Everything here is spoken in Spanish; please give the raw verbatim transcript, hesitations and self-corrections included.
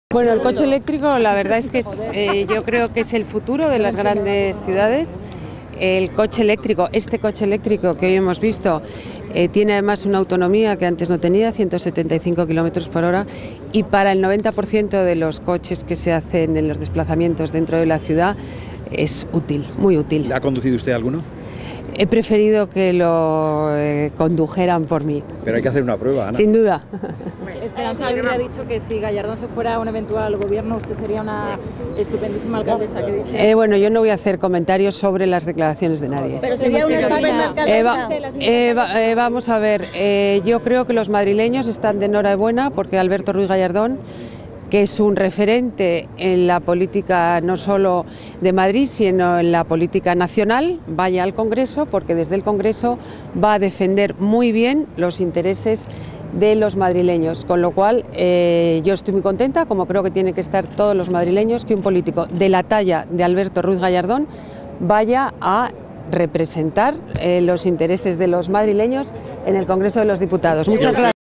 Bueno, el coche eléctrico la verdad es que es, eh, yo creo que es el futuro de las grandes ciudades. El coche eléctrico, este coche eléctrico que hoy hemos visto, eh, tiene además una autonomía que antes no tenía, ciento setenta y cinco kilómetros por hora, y para el noventa por ciento de los coches que se hacen en los desplazamientos dentro de la ciudad es útil, muy útil. ¿Ha conducido usted alguno? He preferido que lo eh, condujeran por mí. Pero hay que hacer una prueba, Ana. Sin duda. Esperanza Aguirre ha dicho que si Gallardón se fuera a un eventual gobierno, usted sería una estupendísima alcaldesa. ¿Qué dice? Eh, bueno, yo no voy a hacer comentarios sobre las declaraciones de nadie. Pero sería una estupenda alcaldesa. Eh, va, eh, va, eh, vamos a ver, eh, yo creo que los madrileños están de enhorabuena porque Alberto Ruiz Gallardón, que es un referente en la política no solo de Madrid, sino en la política nacional, vaya al Congreso, porque desde el Congreso va a defender muy bien los intereses de los madrileños, con lo cual eh, yo estoy muy contenta, como creo que tienen que estar todos los madrileños, que un político de la talla de Alberto Ruiz Gallardón vaya a representar eh, los intereses de los madrileños en el Congreso de los Diputados. Muchas gracias.